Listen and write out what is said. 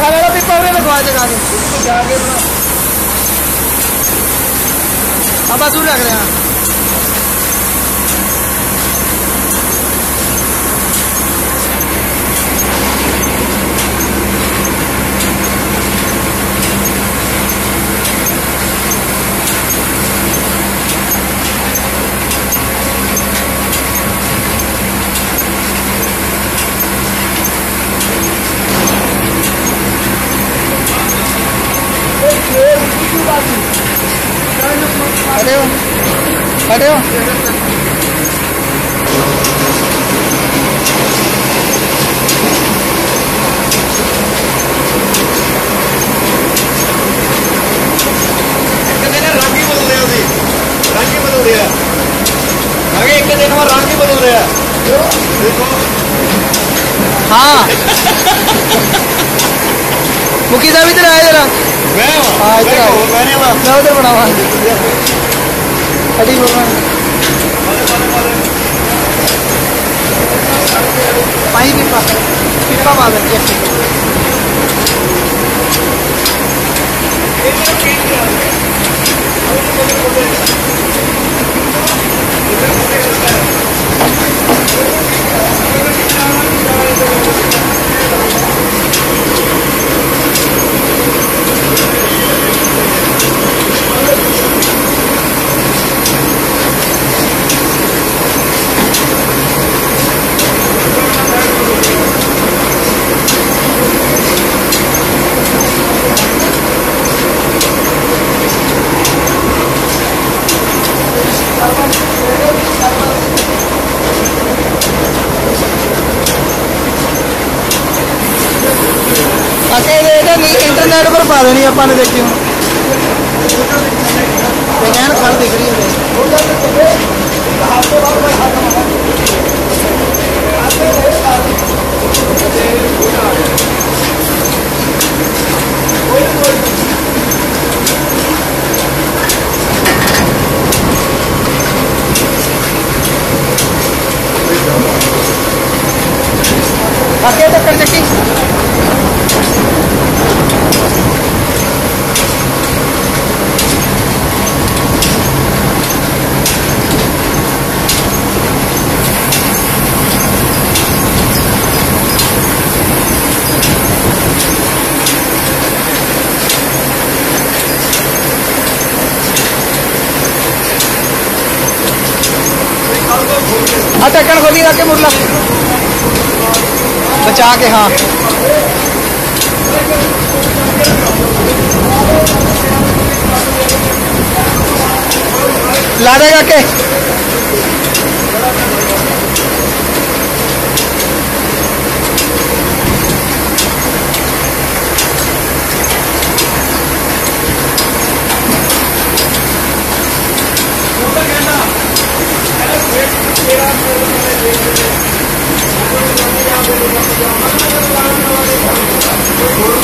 मेरा पिपा उरे लगवा जगह से अब बस रख रहे हैं। हटे हो एक दिन में रंग ही बदल रहा है। देखो हाँ मुखी साहब इधर आए जरा। मैं हाँ इधर आओ मैंने मैं उधर बना हुआ अड़ी बोल पाई पिपा पिपा मार इंटरनेट पर पा देनी अपन ने देखी खड़ दिख रही है। आगे तो कर चकी ढक्कन खोली रख के मुरला बचा के। हाँ ला देगा के देखो